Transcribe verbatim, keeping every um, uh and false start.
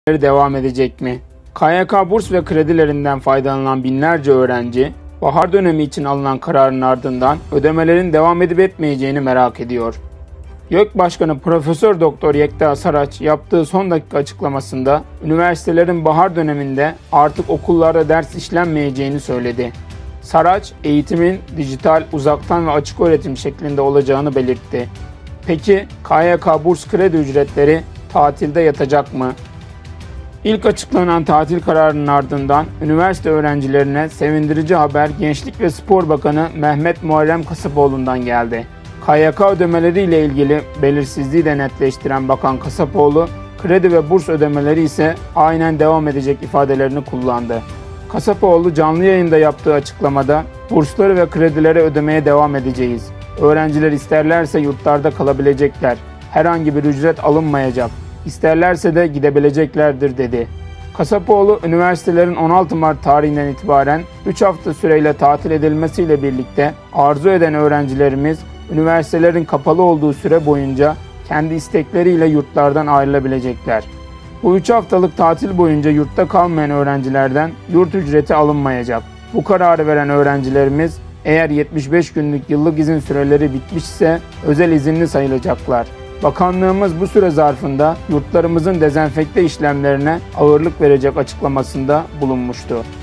devam edecek mi? K Y K burs ve kredilerinden faydalanan binlerce öğrenci, bahar dönemi için alınan kararın ardından ödemelerin devam edip etmeyeceğini merak ediyor. YÖK Başkanı Profesör Doktor Yekta Saraç yaptığı son dakika açıklamasında üniversitelerin bahar döneminde artık okullarda ders işlenmeyeceğini söyledi. Saraç, eğitimin dijital, uzaktan ve açık öğretim şeklinde olacağını belirtti. Peki K Y K burs kredi ücretleri tatilde yatacak mı? İlk açıklanan tatil kararının ardından üniversite öğrencilerine sevindirici haber Gençlik ve Spor Bakanı Mehmet Muharrem Kasapoğlu'ndan geldi. K Y K ödemeleri ile ilgili belirsizliği de netleştiren Bakan Kasapoğlu, kredi ve burs ödemeleri ise aynen devam edecek ifadelerini kullandı. Kasapoğlu canlı yayında yaptığı açıklamada, bursları ve kredileri ödemeye devam edeceğiz. Öğrenciler isterlerse yurtlarda kalabilecekler. Herhangi bir ücret alınmayacak. İsterlerse de gidebileceklerdir dedi. Kasapoğlu, üniversitelerin on altı Mart tarihinden itibaren üç hafta süreyle tatil edilmesiyle birlikte arzu eden öğrencilerimiz üniversitelerin kapalı olduğu süre boyunca kendi istekleriyle yurtlardan ayrılabilecekler. Bu üç haftalık tatil boyunca yurtta kalmayan öğrencilerden yurt ücreti alınmayacak. Bu kararı veren öğrencilerimiz eğer yetmiş beş günlük yıllık izin süreleri bitmişse özel izinli sayılacaklar. Bakanlığımız bu süre zarfında yurtlarımızın dezenfekte işlemlerine ağırlık verecek açıklamasında bulunmuştu.